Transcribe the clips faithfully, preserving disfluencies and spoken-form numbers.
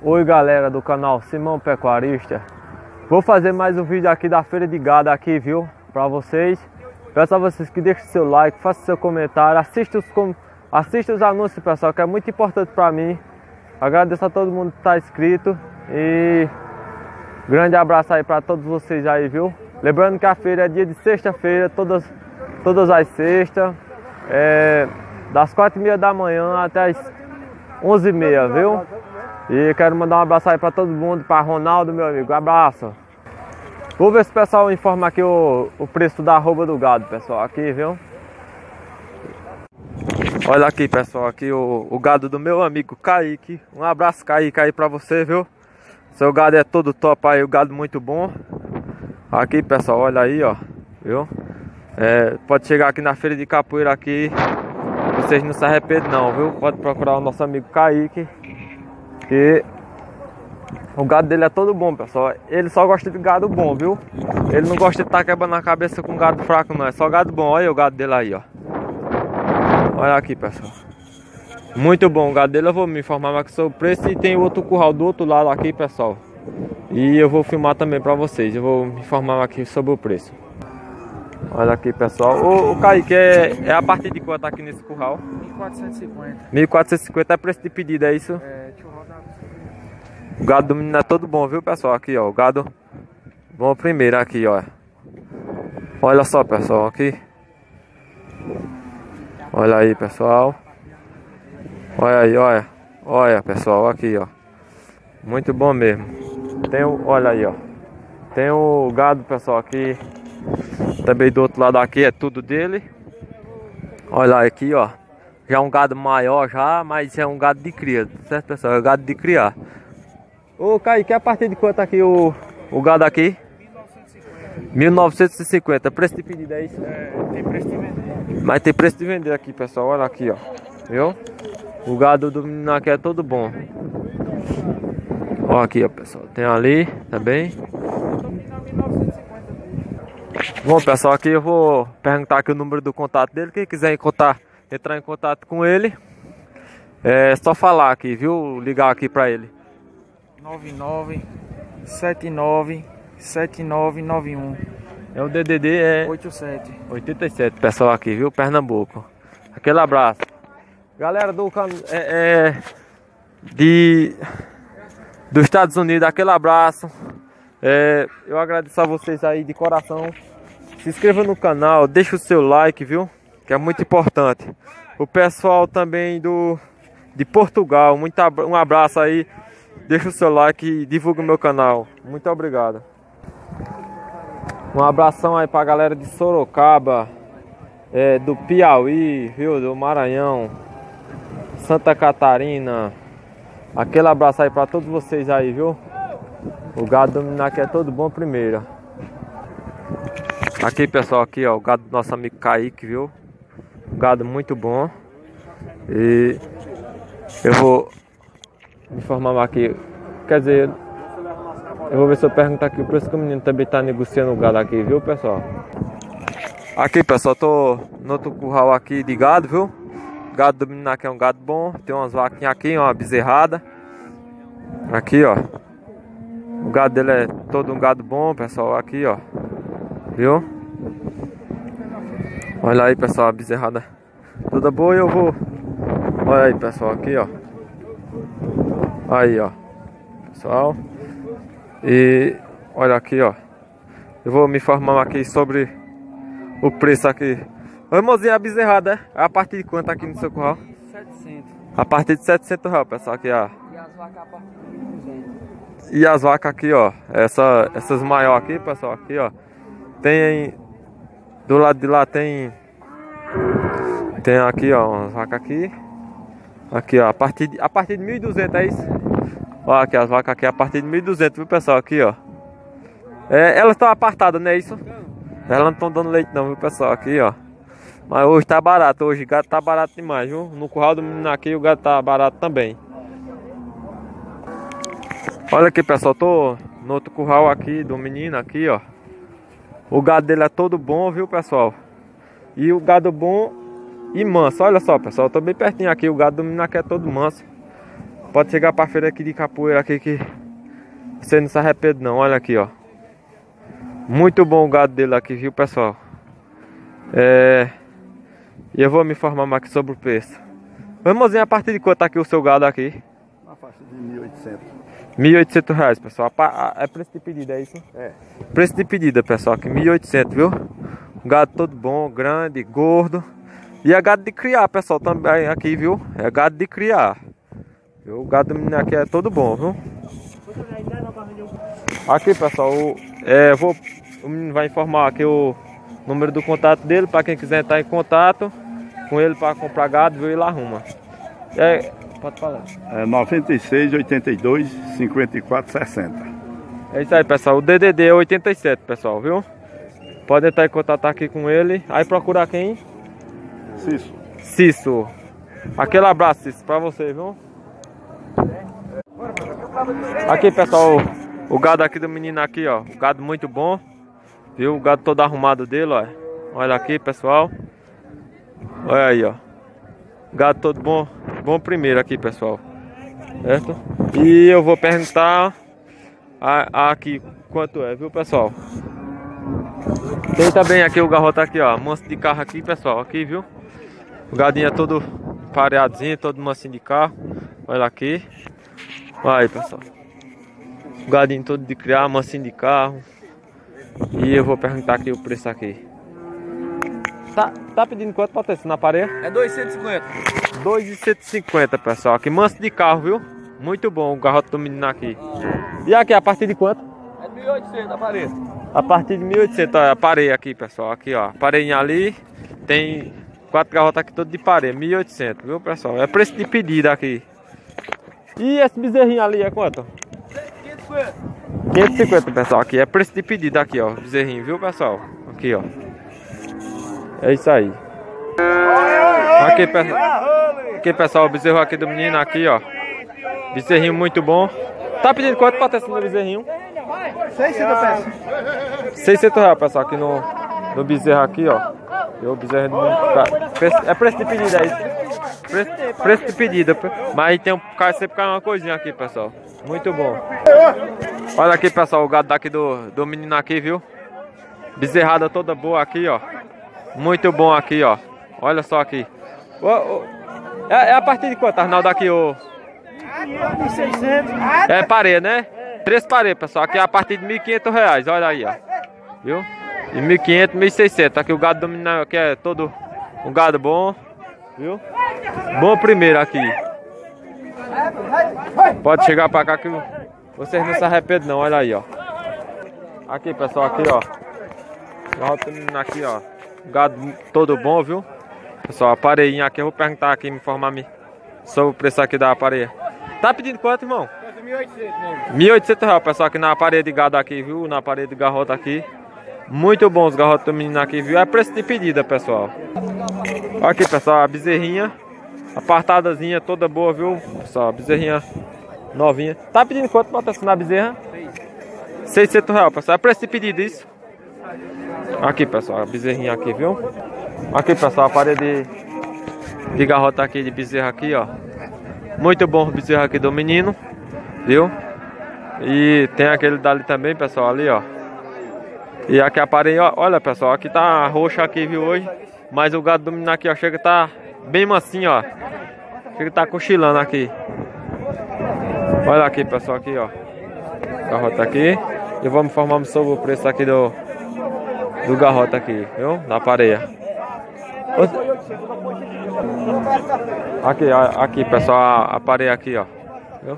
Oi galera do canal Simão Pecuarista. Vou fazer mais um vídeo aqui da feira de gado aqui, viu? Pra vocês. Peço a vocês que deixem seu like, façam seu comentário, assistam os, com... assistam os anúncios, pessoal, que é muito importante pra mim. Agradeço a todo mundo que tá inscrito. E grande abraço aí pra todos vocês aí, viu? Lembrando que a feira é dia de sexta-feira, todas, todas as sextas, é, das quatro e meia da manhã até as onze e meia, viu? E quero mandar um abraço aí pra todo mundo, pra Ronaldo, meu amigo, um abraço. Vou ver se o pessoal informa aqui o, o preço da arroba do gado, pessoal, aqui, viu? Olha aqui, pessoal, aqui o, o gado do meu amigo Kaique. Um abraço, Kaique, aí pra você, viu? Seu gado é todo top aí, o gado muito bom. Aqui, pessoal, olha aí, ó, viu? É, pode chegar aqui na feira de capoeira aqui, vocês não se arrependem não, viu? Pode procurar o nosso amigo Kaique, que o gado dele é todo bom, pessoal. Ele só gosta de gado bom, viu? Ele não gosta de estar quebrando a cabeça com gado fraco, não. É só gado bom. Olha o gado dele aí, ó. Olha aqui, pessoal. Muito bom o gado dele. Eu vou me informar mais sobre o preço. E tem outro curral do outro lado aqui, pessoal. E eu vou filmar também pra vocês. Eu vou me informar aqui sobre o preço. Olha aqui, pessoal. O, o Kaique é, é a partir de quanto aqui nesse curral? mil quatrocentos e cinquenta. mil quatrocentos e cinquenta é preço de pedido, é isso? É, deixa eu rodar. O gado do menino é todo bom, viu, pessoal? Aqui, ó, o gado bom primeiro aqui, ó. Olha só, pessoal, aqui. Olha aí, pessoal. Olha aí, olha. Olha, pessoal, aqui, ó. Muito bom mesmo. Tem o, olha aí, ó. Tem o gado, pessoal, aqui. Também do outro lado aqui é tudo dele. Olha aqui, ó. Já é um gado maior já, mas é um gado de cria, certo, pessoal? É um gado de criar. Ô, Kaique, a partir de quanto aqui o, o gado aqui? mil novecentos e cinquenta. Preço de pedido, é isso? É, tem preço de vender. Mas tem preço de vender aqui, pessoal. Olha aqui, ó. Viu? O gado do menino aqui é todo bom. Olha aqui, ó, pessoal. Tem ali também. Bom, pessoal, aqui eu vou perguntar aqui o número do contato dele. Quem quiser encontrar, entrar em contato com ele, é só falar aqui, viu? Ligar aqui pra ele. nove nove sete nove sete nove nove um. É o D D D, é oitenta e sete. oitenta e sete, pessoal, aqui, viu? Pernambuco. Aquele abraço. Galera do can... é, é, de dos Estados Unidos, aquele abraço. É, eu agradeço a vocês aí de coração. Se inscreva no canal, deixa o seu like, viu? Que é muito importante. O pessoal também do de Portugal, muito abra... um abraço aí. Deixa o seu like e divulga o meu canal. Muito obrigado. Um abração aí pra galera de Sorocaba, é, do Piauí, viu? Do Maranhão, Santa Catarina. Aquele abraço aí pra todos vocês aí, viu? O gado do menino aqui é todo bom primeiro. Aqui, pessoal, aqui, ó, o gado do nosso amigo Kaique, viu? Um gado muito bom. E eu vou me informar aqui. Quer dizer, eu vou ver se eu perguntar aqui o preço que o menino também tá negociando o gado aqui, viu, pessoal? Aqui, pessoal, tô no outro curral aqui de gado, viu? O gado do menino aqui é um gado bom. Tem umas vaquinhas aqui, uma bezerrada. Aqui, ó. O gado dele é todo um gado bom, pessoal. Aqui, ó. Viu? Olha aí, pessoal, a bezerrada toda boa. E eu vou... Olha aí, pessoal, aqui, ó. Aí, ó, pessoal. E olha aqui, ó. Eu vou me informar aqui sobre o preço aqui. Ô, irmãozinho, a bezerrada é a partir de quanto aqui no seu curral? setecentos. A partir de setecentos reais, pessoal, aqui, ó. E as vacas a partir de mil e duzentos. E as vacas aqui, ó. Essa, essas maiores aqui, pessoal, aqui, ó. Tem... Do lado de lá tem... Tem aqui, ó, umas vacas aqui. Aqui, ó, a partir de, a partir de mil e duzentos, é isso? Ó, aqui as vacas aqui a partir de mil e duzentos, viu, pessoal? Aqui, ó. É, elas estão apartadas, não é isso? Elas não estão dando leite não, viu, pessoal? Aqui, ó. Mas hoje tá barato, hoje o gado tá barato demais, viu? No curral do menino aqui o gado tá barato também. Olha aqui, pessoal, tô no outro curral aqui do menino aqui, ó. O gado dele é todo bom, viu, pessoal? E o gado bom e manso. Olha só, pessoal, eu tô bem pertinho aqui. O gado do menino aqui é todo manso. Pode chegar pra feira aqui de Capoeira aqui que você não se arrepende não. Olha aqui, ó. Muito bom o gado dele aqui, viu, pessoal? É... E eu vou me informar mais aqui sobre o preço. Irmãozinho, a partir de quanto tá aqui o seu gado aqui? Na faixa de mil e oitocentos. mil e oitocentos reais, pessoal. É preço de pedida, é isso? É. Preço de pedida, pessoal, aqui mil e oitocentos, viu? Gado todo bom, grande, gordo. E é gado de criar, pessoal, também aqui, viu? É gado de criar. Viu? O gado do menino aqui é todo bom, viu? Aqui, pessoal, o, é, vou, o menino vai informar aqui o número do contato dele para quem quiser entrar em contato com ele para comprar gado, viu? Ele arruma. É, pode falar. É noventa e seis, oitenta e dois, cinquenta e quatro, sessenta. É isso aí, pessoal. O D D D é oitenta e sete, pessoal, viu? Pode entrar em contato aqui com ele. Aí procurar quem? Cício. Cício. Aquele abraço, Cício, pra você, viu? Aqui, pessoal, o gado aqui do menino aqui, ó. O gado muito bom. Viu? O gado todo arrumado dele, ó. Olha aqui, pessoal. Olha aí, ó. Gado todo bom. Bom primeiro aqui, pessoal. Certo? E eu vou perguntar a, a aqui quanto é, viu, pessoal? Tem também aqui o garrote aqui, ó. Manso de carro aqui, pessoal. Aqui, viu? O gadinho é todo pareadinho, todo mansinho de carro. Olha aqui. Olha aí, pessoal. O gadinho todo de criar, mansinho de carro. E eu vou perguntar aqui o preço aqui. Tá, tá pedindo quanto pra ter isso na parede? É dois e cinquenta. dois e cento e cinquenta, pessoal. Aqui, manso de carro, viu? Muito bom o garrote do menino aqui. E aqui, a partir de quanto? É mil e oitocentos a parede. A partir de mil e oitocentos, ó, a parede aqui, pessoal. Aqui, ó. Pareinha ali. Tem quatro garrotas aqui, todo de parede. mil e oitocentos, viu, pessoal? É preço de pedida aqui. E esse bezerrinho ali é quanto? quinhentos e cinquenta. quinhentos e cinquenta, pessoal. Aqui é preço de pedida aqui, ó. Bezerrinho, viu, pessoal? Aqui, ó. É isso aí. Aqui, pessoal. Aqui, pessoal, o bezerro aqui do menino aqui, ó. Bezerrinho muito bom. Tá pedindo quanto pra ter esse bezerrinho? seiscentos peças. seiscentos reais, pessoal, aqui no, no bezerro aqui, ó. E o bezerro do menino. É preço de pedida, é isso? Preço, preço de pedida. Mas tem um, sempre cai uma coisinha aqui, pessoal. Muito bom. Olha aqui, pessoal, o gado daqui do, do menino aqui, viu? Bezerrada toda boa aqui, ó. Muito bom aqui, ó. Olha só aqui. O, o, é, é a partir de quanto, Arnaldo, aqui, o... seiscentos. É parede, né? Três paredes, pessoal. Aqui é a partir de mil e quinhentos reais. Olha aí, ó. Viu? De mil e quinhentos, mil e seiscentos. Aqui o gado do menino aqui é todo um gado bom. Viu? Bom primeiro aqui. Pode chegar pra cá que vocês não se arrependem não. Olha aí, ó. Aqui, pessoal, aqui, ó. O gado do menino aqui, ó. Gado todo bom, viu? Pessoal, a pareinha aqui. Eu vou perguntar aqui, me informar -me sobre o preço aqui da pareia. Tá pedindo quanto, irmão? mil e oitocentos, mesmo. mil e oitocentos reais, pessoal, aqui na parede de gado aqui, viu? Na parede de garrota aqui. Muito bom os garrotes do menino aqui, viu? É preço de pedida, pessoal. Aqui, pessoal, a bezerrinha. Apartadazinha, toda boa, viu? Pessoal, a bezerrinha novinha. Tá pedindo quanto pra testar na bezerra? seiscentos reais, pessoal. É preço de pedida isso. Aqui, pessoal, a bezerrinha aqui, viu? Aqui, pessoal, a parede de, de garrota aqui, de bezerra aqui, ó. Muito bom o bezerro aqui do menino, viu? E tem aquele dali também, pessoal, ali, ó. E aqui a parede, ó, olha, pessoal, aqui tá roxa aqui, viu, hoje. Mas o gado do menino aqui, ó, chega tá bem mansinho, ó. Chega tá cochilando aqui. Olha aqui, pessoal, aqui, ó. Garrota aqui. E vamos informar sobre o preço aqui do do garrota aqui, viu? Da pareia. Aqui, aqui, pessoal, a, a pareia aqui, ó. Viu?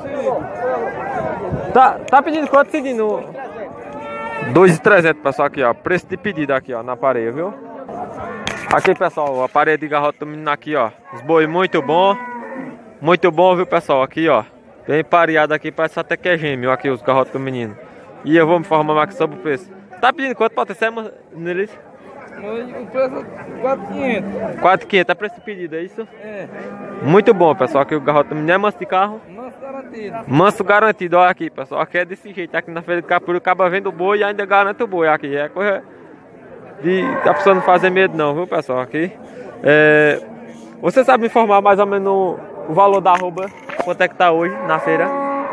Tá, tá pedindo quanto, Cidinho? dois mil e trezentos, pessoal, aqui, ó. Preço de pedido aqui, ó, na pareia, viu? Aqui, pessoal, a pareia de garrota do menino aqui, ó. Os boi muito bom. Muito bom, viu, pessoal? Aqui, ó. Bem pareado aqui, parece até que é gêmeo aqui, os garrotes do menino. E eu vou me informar aqui sobre o preço. Tá pedindo quanto pra ter neles? O preço é quatro mil e quinhentos. quatro mil e quinhentos, é preço de pedido, é isso? É. Muito bom, pessoal, aqui o garrote do menino é manso de carro. Manso garantido. Manso garantido, olha aqui, pessoal. Aqui é desse jeito, aqui na feira de Capoeira, acaba vendo o boi e ainda garante o boi aqui. É coisa de a pessoa não fazer medo não, viu, pessoal, aqui. É... Você sabe me informar mais ou menos o valor da arroba? Quanto é que tá hoje na feira?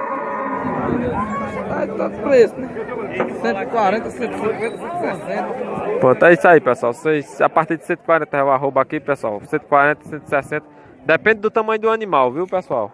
Tá todo preço, né? cento e quarenta, cento e cinquenta, cento e sessenta. Pronto, é isso aí, pessoal. Vocês, a partir de cento e quarenta é o arroba aqui, pessoal. cento e quarenta, cento e sessenta. Depende do tamanho do animal, viu, pessoal?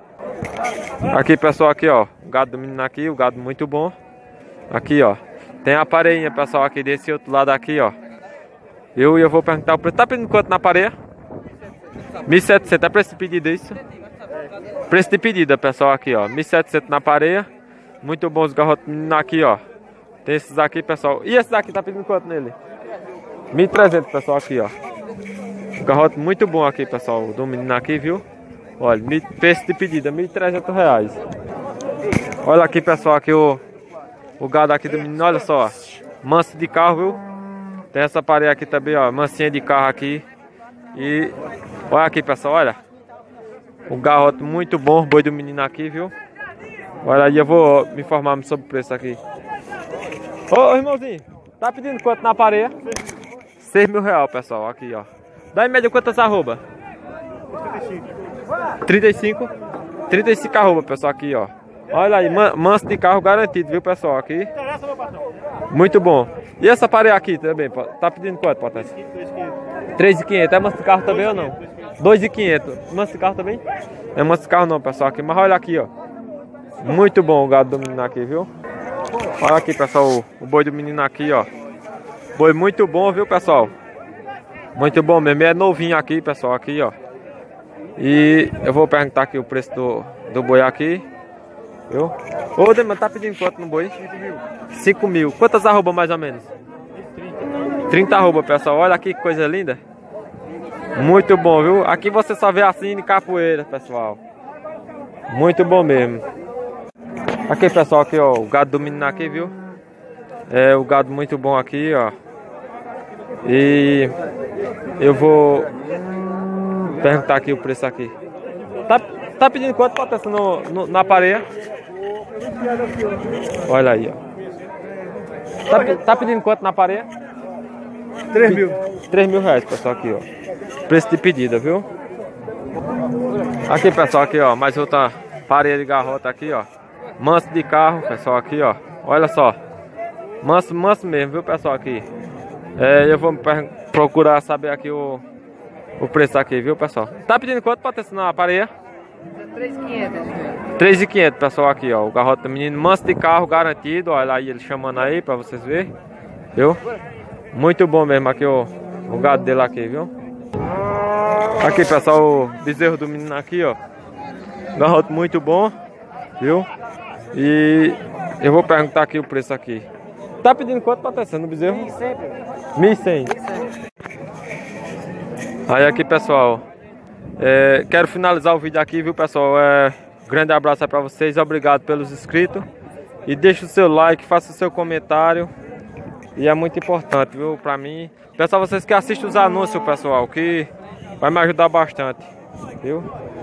Aqui, pessoal, aqui, ó. O gado do menino aqui, o gado muito bom. Aqui, ó. Tem a pareinha, pessoal, aqui desse outro lado aqui, ó. Eu, eu vou perguntar o preço. Tá pedindo quanto na pareia? mil e setecentos. É preço de pedido isso? Preço de pedida, pessoal, aqui, ó. mil e setecentos na pareia. Muito bons garrotes aqui, ó. Tem esses aqui, pessoal. E esse daqui tá pedindo quanto nele? mil e trezentos, pessoal, aqui, ó. Garrote muito bom aqui, pessoal. Do menino aqui, viu? Olha, preço de pedida, mil e trezentos reais. Olha aqui, pessoal, aqui o, o gado aqui do menino, olha só. Manso de carro, viu? Tem essa parede aqui também, ó. Mansinha de carro aqui. E olha aqui, pessoal, olha. O garrote muito bom, boi do menino aqui, viu? Olha aí, eu vou me informar sobre o preço aqui. Ô, ô irmãozinho, tá pedindo quanto na pareia? seis mil reais, pessoal, aqui, ó. Dá em média quantas arroba? trinta e cinco. trinta e cinco arroba, pessoal, aqui, ó. Olha aí, man, manso de carro garantido, viu, pessoal, aqui. Muito bom. E essa pareia aqui também, tá pedindo quanto, Potência? três mil e quinhentos. É manso de carro também ou não? dois mil e quinhentos. Manso de carro também? Não é manso de carro não, pessoal, aqui. Mas olha aqui, ó. Muito bom o gado do menino aqui, viu? Olha aqui, pessoal, o, o boi do menino aqui, ó. Boi muito bom, viu, pessoal? Muito bom mesmo. É novinho aqui, pessoal, aqui, ó. E eu vou perguntar aqui o preço do, do boi aqui. Viu? Ô, Demar, tá pedindo quanto no boi? cinco mil. cinco mil. Quantas arroba mais ou menos? trinta. trinta arroba, pessoal. Olha aqui que coisa linda. Muito bom, viu? Aqui você só vê assim de capoeira, pessoal. Muito bom mesmo. Aqui, pessoal, aqui, ó. O gado do menino aqui, viu? É o gado muito bom aqui, ó. E eu vou perguntar aqui o preço aqui. Tá, tá pedindo quanto, Potência, no, no, na pareia? Olha aí, ó. Tá, tá pedindo quanto na pareia? três mil. três mil reais, pessoal, aqui, ó. Preço de pedida, viu? Aqui, pessoal, aqui, ó. Mais outra pareia de garrota aqui, ó. Manso de carro, pessoal, aqui, ó. Olha só. Manso, manso mesmo, viu, pessoal, aqui. É, eu vou procurar saber aqui o, o preço aqui, viu, pessoal? Tá pedindo quanto pra ter na pareia? três mil e quinhentos. três mil e quinhentos, pessoal, aqui, ó. O garrote do menino, manso de carro, garantido. Olha aí ele chamando aí pra vocês verem. Viu? Muito bom mesmo aqui, ó. O gado dele aqui, viu? Aqui, pessoal, o bezerro do menino aqui, ó. Garrote muito bom, viu? E eu vou perguntar aqui o preço aqui. Tá pedindo quanto pra ter no bezerro? mil e cem. Aí aqui, pessoal, é, quero finalizar o vídeo aqui, viu, pessoal? É, grande abraço aí pra vocês, obrigado pelos inscritos. E deixa o seu like, faça o seu comentário. E é muito importante, viu, pra mim. Pessoal, vocês que assistem os anúncios, pessoal, que vai me ajudar bastante, viu?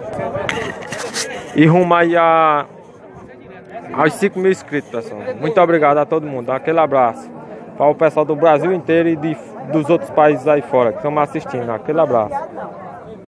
E rumo aí a... aos cinco mil inscritos, pessoal. Muito obrigado a todo mundo. Aquele abraço para o pessoal do Brasil inteiro e de, dos outros países aí fora que estão me assistindo. Aquele abraço.